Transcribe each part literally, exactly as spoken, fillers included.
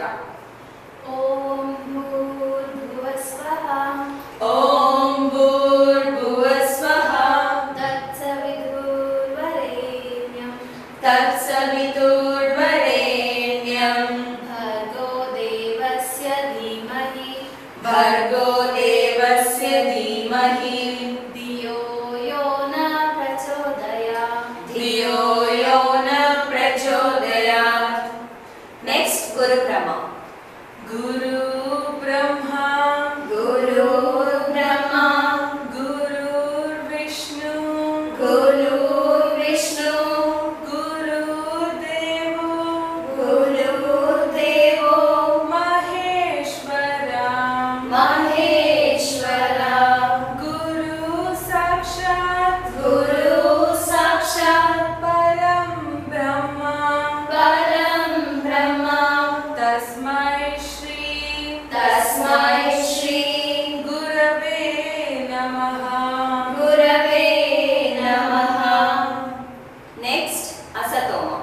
start. Om Bhurbhuvasvaha. Om Bhurbhuvasvaha. Tatsavidurvarenyam. Tatsavidurvarenyam. Bhargo devasya dhimahi. Bhargo devasya dhimahi. Dhiyo yo na prachodayat. Dhiyo yo na prachodayat. Next, Guru Brahma. Guru Brahma. Guru Brahma. Guru Vishnu. Guru Vishnu. Guru Devo. Guru Devo. Maheshwara. Maheshwara. Guru Sakshat. Guru Sakshat. Param Brahma. Param Brahma. Tasmai Shri. Tasmai Shri. Gurave Namaha. Gurave Namaha. Next, Asatoma.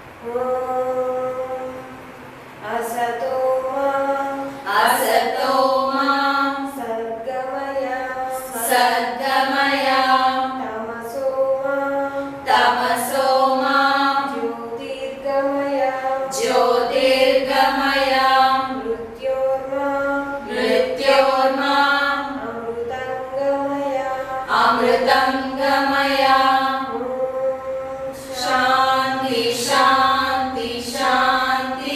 Asatoma Asatoma. Sadgamaya Sadgamaya. Tamasoma Tamasoma. Jyotirgamaya Jyotirgamaya. Mrityorma Mrityorma. Amrutangamaya Amrutangamaya. Om Shanti, Shanti, Shanti.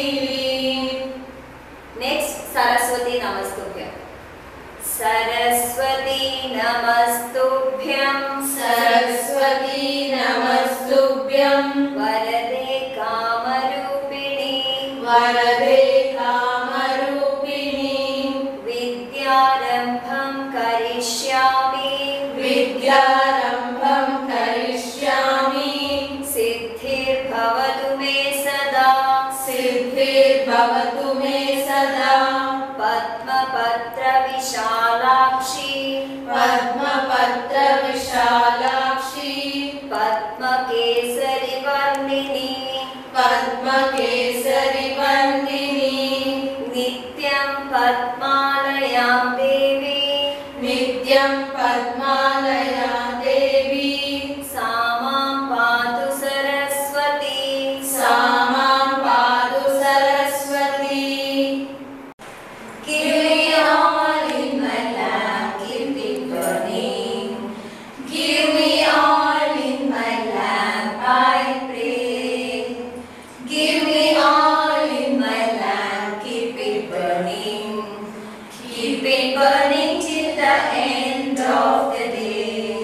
Next, Saraswati Namastubhyam. Saraswati Namastubhyam. Saraswati Namastubhyam. Varade Kamarupini. Varade Kamarupini. Vidyarambham karishyami. Vidyarambham karishyami. Siddhir bhavatu me sada. Siddhir bhavatu me sada. Padma patra vishalakshi. Padma patra vishalakshi. Padma kesari varnini. Padma kesari varnini. Nityam padmalayam devi. Nityam padmalayam devi. Samam padu saraswati. Samam padu saraswati. Give me all in my lamp, keep it burning. Give me all in my lamp, I pray. Give me all in my lamp, keep it burning. Keep it burning till the end of the day.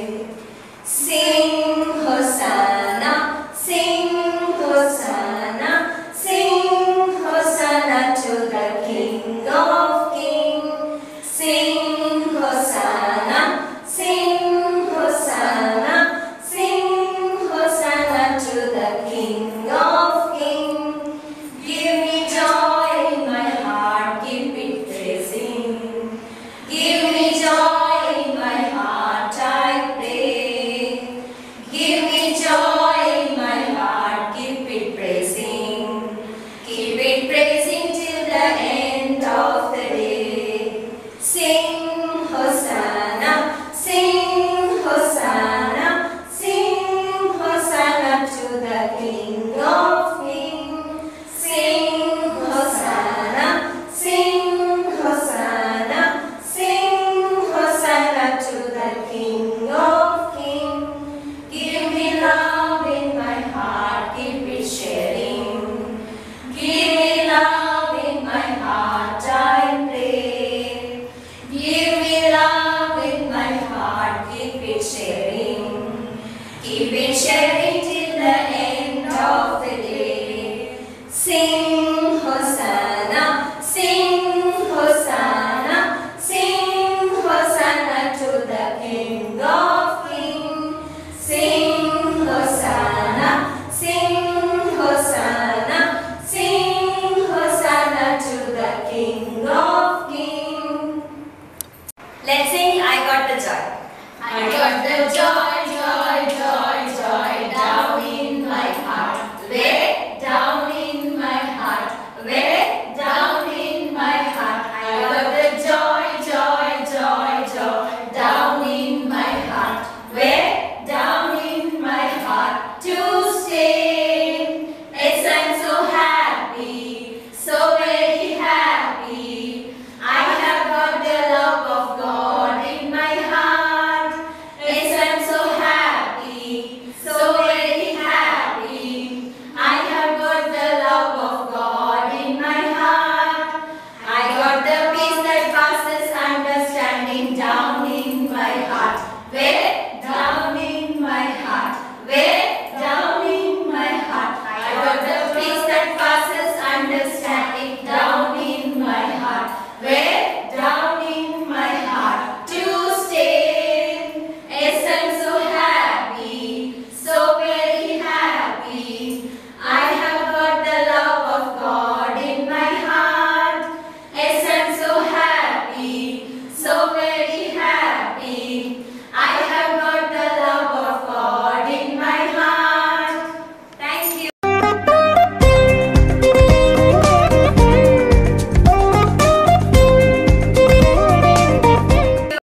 Sing Hosanna, sing Hosanna, sing Hosanna to the King of Kings. Sing Hosanna, sing Hosanna, sing Hosanna to the King of Kings. Give me joy in my heart, keep it praising. Give me joy in my heart, I pray. Give me joy in my heart, keep it praising. Keep it praising till the end of the day. Sing Hosanna, sing Hosanna, sing Hosanna to the King of Kings. Sing Hosanna, sing Hosanna, sing Hosanna to the King of Kings. Give me love in my heart, keep it sharing. Give me love in my heart, I pray. Give me love in my heart, keep it sharing. Keep it sharing till the end of the day. Sing Hosanna, sing Hosanna, sing Hosanna to the King of Kings. Sing Hosanna, sing Hosanna, sing Hosanna to the King of Kings. Let's sing I got the joy. I got the joy.